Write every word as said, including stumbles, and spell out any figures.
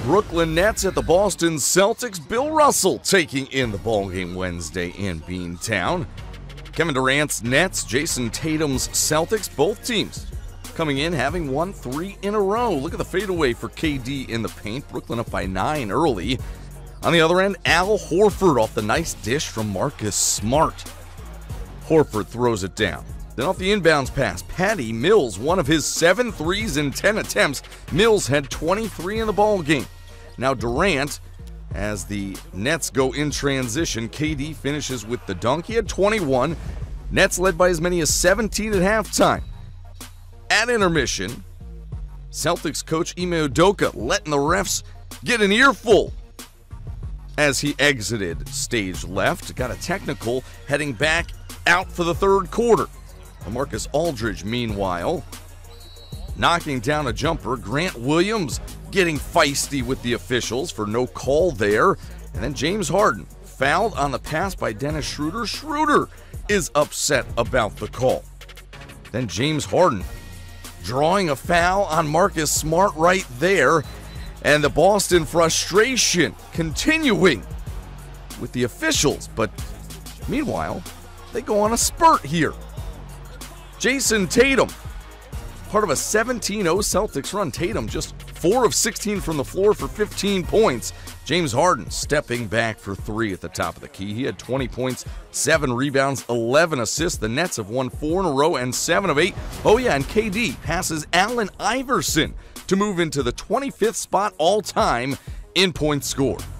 Brooklyn Nets at the Boston Celtics. Bill Russell taking in the ballgame Wednesday in Beantown. Kevin Durant's Nets, Jayson Tatum's Celtics, both teams coming in having won three in a row. Look at the fadeaway for K D in the paint. Brooklyn up by nine early. On the other end, Al Horford off the nice dish from Marcus Smart. Horford throws it down. Then off the inbounds pass, Patty Mills, one of his seven threes in ten attempts. Mills had twenty-three in the ball game. Now Durant, as the Nets go in transition, K D finishes with the dunk. He had twenty-one. Nets led by as many as seventeen at halftime. At intermission, Celtics coach Ime Udoka letting the refs get an earful as he exited stage left. Got a technical heading back out for the third quarter. Marcus Aldridge, meanwhile, knocking down a jumper. Grant Williams getting feisty with the officials for no call there. And then James Harden fouled on the pass by Dennis Schroeder. Schroeder is upset about the call. Then James Harden drawing a foul on Marcus Smart right there. And the Boston frustration continuing with the officials. But meanwhile, they go on a spurt here. Jayson Tatum, part of a seventeen oh Celtics run. Tatum just four of sixteen from the floor for fifteen points. James Harden stepping back for three at the top of the key. He had twenty points, seven rebounds, eleven assists. The Nets have won four in a row and seven of eight. Oh yeah, and K D passes Allen Iverson to move into the twenty-fifth spot all-time in points scored.